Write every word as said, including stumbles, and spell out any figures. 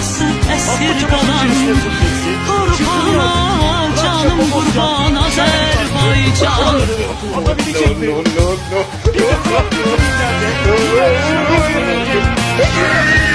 nasıl esir kalan. Kurbana canım kurban Azerbaycan. No, no, no, no.